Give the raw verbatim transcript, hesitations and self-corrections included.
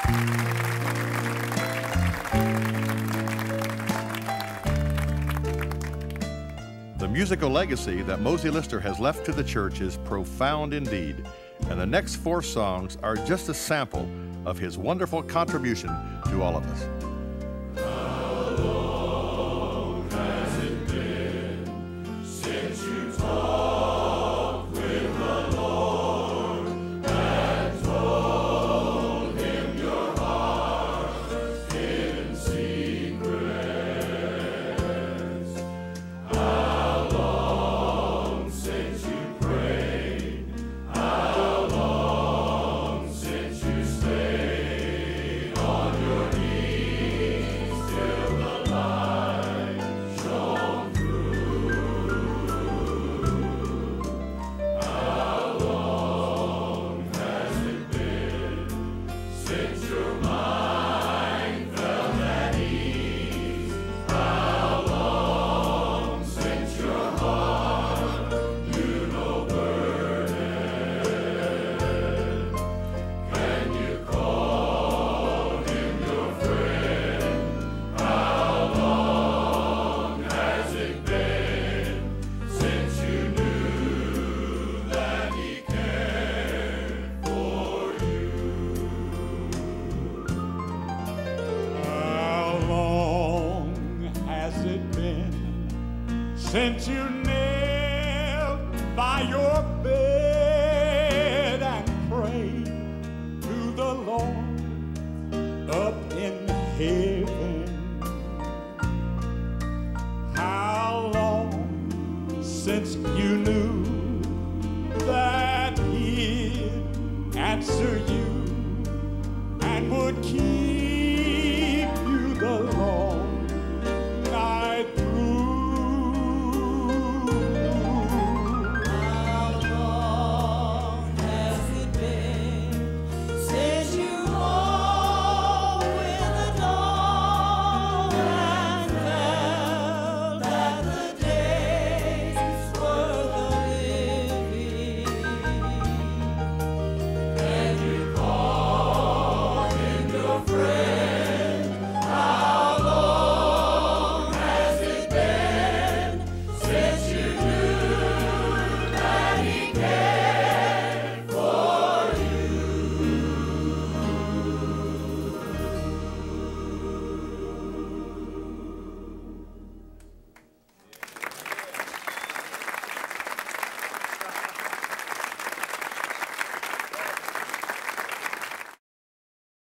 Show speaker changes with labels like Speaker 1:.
Speaker 1: The musical legacy that Mosey Lister has left to the church is profound indeed, and the next four songs are just a sample of his wonderful contribution to all of us.
Speaker 2: How long has it been since you talked with the Lord and told him your heart in secret? How long since you prayed? How long since you stayed on your knees till the light shone through? How long has it been since your mind felt at ease? How long since your heart knew no burden? Can you call him your friend? How long has it been since you knew that he cared for you?
Speaker 3: How long has it been since you knelt by your bed and prayed to the Lord up in heaven? How long since you knew that he'd answer you and would keep